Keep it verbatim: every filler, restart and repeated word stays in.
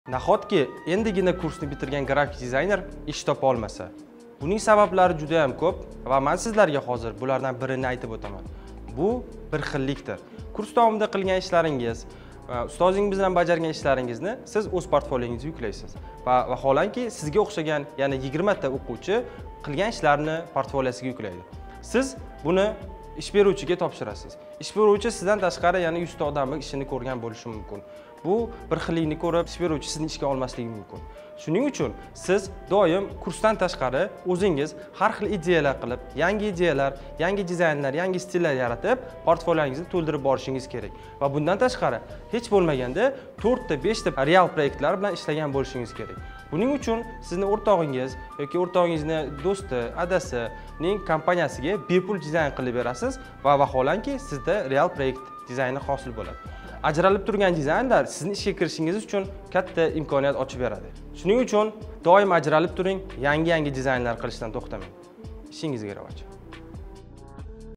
Nahotki endigina kursni bitirgan grafik dizayner ish topa olmasa? Buning sabablari juda ham ko'p va men sizlarga hozir bulardan birini aytib o'taman. Bu bir xillikdir. Kurs davomida qilgan ishlaringiz, ustozingiz bilan bajargan ishlaringizni siz o'z portfoliyongizga yuklaysiz va vaholanki sizga o'xshagan yana yigirma ta o'quvchi qilgan ishlarini portfoliyosiga yuklaydi. Siz buni ish beruvchiga topshirasiz. Ish beruvchi sizdan tashqari yana yuz ta odamning ishini ko'rgan bo'lishi mumkin. Bu bir xillikni ko'rib, ish beruvchi sizni ishga olmasligi mumkin. Shuning uchun siz doim kursdan tashqari o'zingiz har xil ideyalar qilib, yangi ideyalar, yangi dizaynlar, yangi stillar yaratib, portfoliyongizni to'ldirib borishingiz kerak. Va bundan tashqari hech bo'lmaganda to'rt ta, besh ta real proyektlar bilan ishlagan bo'lishingiz kerak. Buning uchun sizni o'rtog'ingiz yoki o'rtog'ingizni do'sti, adasining kompaniyasiga bepul dizayn qilib berasiz va vaholanki sizda real proyekt dizayni hosil bo'ladi. Ajralib turgan dizaynlar sizning ishga kirishingiz uchun katta imkoniyat ochib beradi. Shuning uchun doim ajralib turing, yangi-yangi dizaynlar qilishdan to'xtamang. Ishingizga rivoj.